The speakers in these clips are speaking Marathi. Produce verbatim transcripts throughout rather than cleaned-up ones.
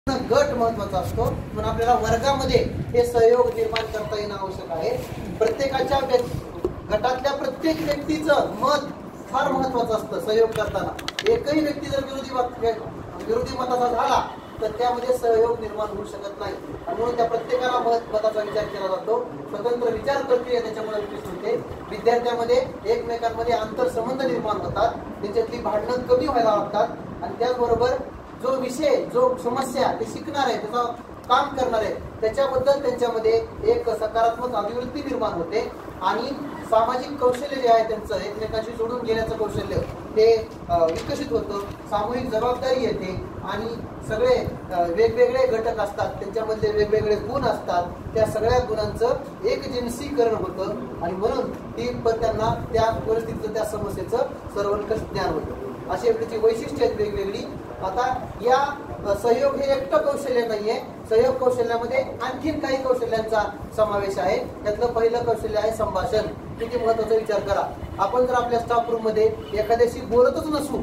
गट महत्वाचा असतो, पण आपल्याला वर्गामध्ये हे सहयोग निर्माण करता येणं आवश्यक आहे। प्रत्येकाच्या गटातल्या प्रत्येक व्यक्तीचं मत फार महत्वाचं असतं। सहयोग करताना एकही व्यक्ती जर विरोधी विरोधी मताचा झाला तर त्यामध्ये सहयोग निर्माण होऊ शकत नाही। म्हणून त्या प्रत्येकाला मत मताचा विचार केला जातो। स्वतंत्र विचार प्रक्रिया त्याच्यामुळे विकसित होते। विद्यार्थ्यांमध्ये एकमेकांमध्ये आंतरसंबंध निर्माण होतात, त्यांच्यातली भांडणं कमी व्हायला लागतात आणि त्याचबरोबर जो विषय जो समस्या ते शिकणार आहे त्याचा काम करणार आहे त्याच्याबद्दल त्यांच्यामध्ये एक सकारात्मक अभिवृत्ती निर्माण होते आणि सामाजिक कौशल्य जे आहे त्यांचं एकमेकांशी जोडून घेण्याचं कौशल्य ते विकसित होतं। सामूहिक जबाबदारी येते आणि सगळे वेगवेगळे घटक असतात, त्यांच्यामधले वेगवेगळे गुण असतात, त्या सगळ्या गुणांचं एकजिनसीकरण होतं आणि म्हणून ती त्यांना त्या परिस्थितीचं त्या समस्येचं सर्वंकष ज्ञान होतं। अशी आपली वैशिष्ट्ये आहेत वेगवेगळी। आता या सहयोग हे एकटं कौशल्य नाहीये, सहयोग कौशल्यामध्ये आणखीन काही कौशल्यांचा समावेश आहे। त्यातलं पहिलं कौशल्य आहे संभाषण। किती महत्वाचा विचार करा, आपण जर आपल्या स्टाफ रूम मध्ये एखाद्याशी बोलतच नसू,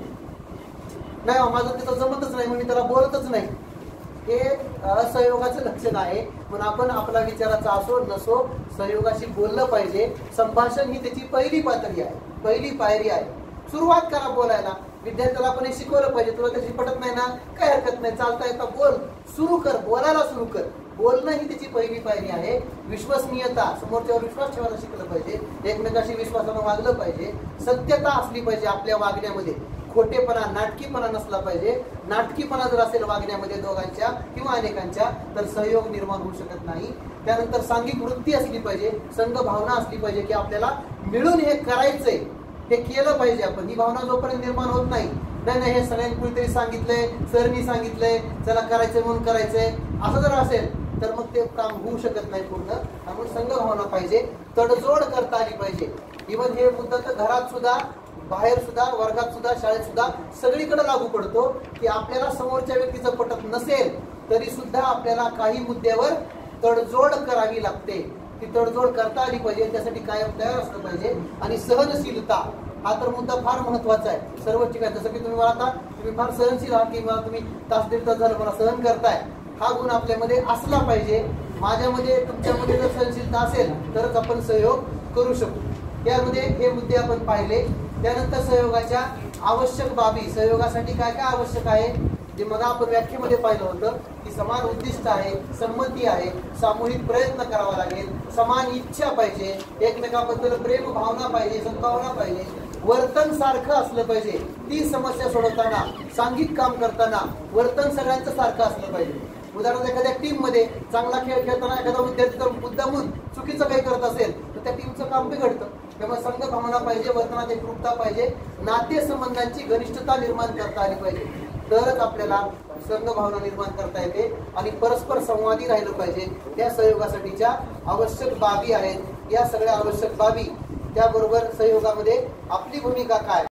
नाही माझं तिथं जमतच नाही म्हणून मी त्याला बोलतच नाही, हे असहयोगाचं लक्षण आहे। पण आपण आपला विचाराचा असो नसो सहयोगाशी बोललं पाहिजे। संभाषण ही त्याची पहिली पातळी आहे, पहिली पायरी आहे। सुरुवात करा बोलायला। विद्यार्थ्याला आपण हे शिकवलं पाहिजे, तुला त्याची पटत नाही ना, काय हरकत नाही, चालता येता बोल, सुरू कर, बोलायला सुरू कर। बोलणं ही त्याची पहिली पायरी आहे। विश्वसनीयता, समोरच्यावर विश्वास ठेवायला शिकलं पाहिजे, एकमेकाशी विश्वासानं वागलं पाहिजे, सत्यता असली पाहिजे आपल्या वागण्यामध्ये, खोटेपणा नाटकीपणा नसला पाहिजे। नाटकीपणा जर असेल वागण्यामध्ये दोघांच्या किंवा अनेकांच्या तर सहयोग निर्माण होऊ शकत नाही। त्यानंतर सांघिक वृत्ती असली पाहिजे, संघ भावना असली पाहिजे की आपल्याला मिळून हे करायचंय, हे केलं पाहिजे आपण। ही भावना जोपर्यंत निर्माण होत नाही, नाही नाही हे सगळ्यांनी कुणीतरी सांगितलंय, सरनी सांगितलंय, चला करायचंय म्हणून करायचंय, असं जर असेल तर मग ते काम होऊ शकत नाही पूर्ण। त्यामुळे संघ भावना पाहिजे, तडजोड करता आली पाहिजे। इव्हन हे मुद्दा तर घरात सुद्धा, बाहेर सुद्धा, वर्गात सुद्धा, शाळेत सुद्धा सगळीकडे लागू पडतो की आपल्याला समोरच्या व्यक्तीचं पटत नसेल तरी सुद्धा आपल्याला काही मुद्द्यावर तडजोड करावी लागते। ती तडजोड करता आली पाहिजे, त्यासाठी कायम तयार असलं पाहिजे। आणि सहनशीलता हा तर मुद्दा फार महत्वाचा आहे सर्व ठिकाणी। जसं की तुम्ही मला आता तुम्ही फार सहनशील आहात की मला तुम्ही तास दीड तास झालं मला सहन करताय, हा गुण आपल्यामध्ये असला पाहिजे। माझ्यामध्ये तुमच्यामध्ये जर सहनशीलता असेल तरच आपण सहयोग करू शकू। त्यामध्ये हे मुद्दे आपण पाहिले। त्यानंतर सहयोगाच्या आवश्यक बाबी, सहयोगासाठी काय काय आवश्यक आहे जे मग आपण व्याख्येमध्ये पाहिलं होतं की समान उद्दिष्ट आहे, संमती आहे, सामूहिक प्रयत्न करावा लागेल, समान इच्छा पाहिजे, एकमेकांबद्दल प्रेम भावना पाहिजे, सद्भावना पाहिजे, वर्तन सारखं असलं पाहिजे। ती समस्या सोडवताना, सांघिक काम करताना वर्तन सगळ्यांचं सारखं असलं पाहिजे। उदाहरणार्थ एखाद्या टीम मध्ये चांगला खेळ खेळताना एखादा विद्यार्थी जर मुद्दामून चुकीचं काही करत असेल तर त्या टीमचं काम बिघडतं। त्यामुळे संघ भावना पाहिजे, वर्तनात एकरूपता पाहिजे, नाते संबंधांची घनिष्ठता निर्माण करता आली पाहिजे, तरच आपल्याला संघ भावना निर्माण करता येते आणि परस्पर संवादी राहिलं पाहिजे। त्या सहयोगासाठीच्या आवश्यक बाबी आहेत। या सगळ्या आवश्यक बाबी त्याबरोबर सहयोगामध्ये आपली भूमिका काय